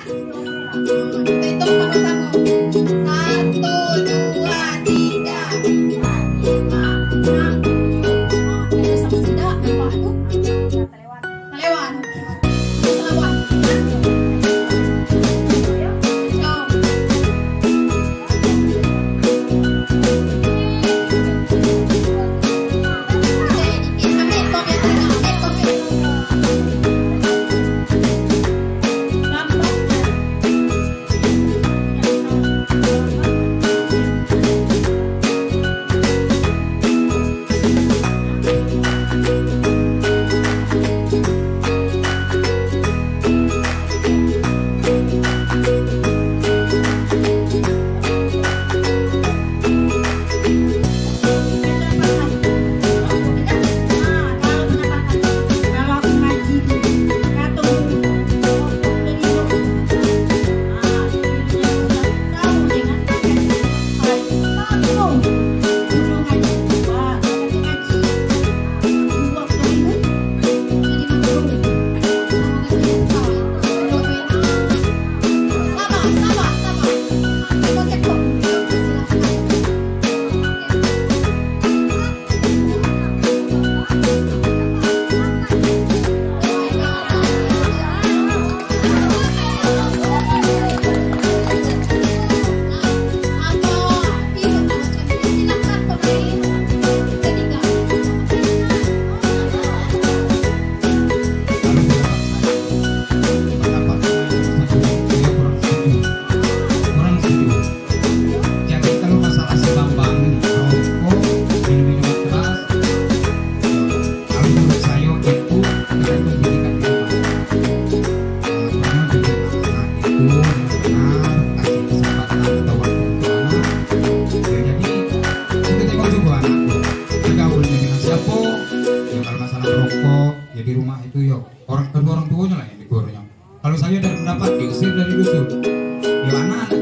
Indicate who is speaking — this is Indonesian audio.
Speaker 1: Kita hitung sama-sama. 1, 2, 3, 4, 5, 6. Ada sama sida, apa itu? Kelewat. Selawat.
Speaker 2: Di rumah itu ya kedua orang tuanya lah yang digoreng. Kalau saya dari pendapat diusir dari dusun, ya anak